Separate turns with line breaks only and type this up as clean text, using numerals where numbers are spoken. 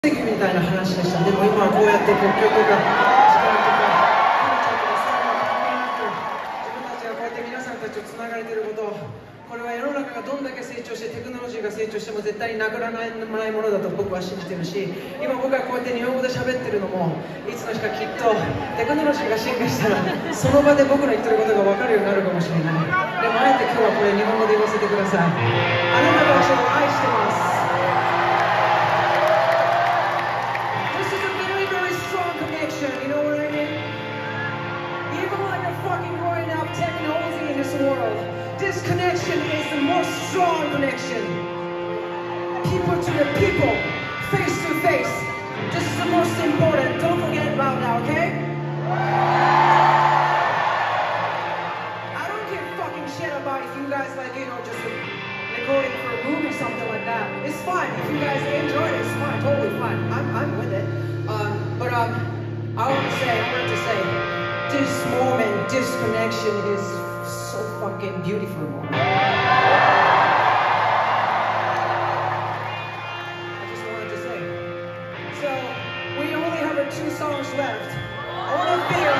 みたいな話でした。でも今はこうやって国境とか時間とか自分たちがこうやって皆さんたちをつながれていること、これは世の中がどんだけ成長してテクノロジーが成長しても絶対になくならないものだと僕は信じてるし、今僕がこうやって日本語で喋ってるのもいつの日かきっとテクノロジーが進化したらその場で僕の言ってることが分かるようになるかもしれない。でもあえて今日はこれ日本語で言わせてください。あなたたちを愛してます。You know what I mean? Even when you're fucking growing up technology in this world, this connection is the most strong connection. People to the people, face to face. This is the most important. Don't forget about that, okay? I don't give fucking shit about if you guys like, you know, just recording for a movie, something like that. It's fine. If you guys enjoy it, it's fine. Totally fine. I'm with it. I wanted to say, this moment, this connection is so fucking beautiful. I just wanted to say. So, we only have 2 songs left. I want to feel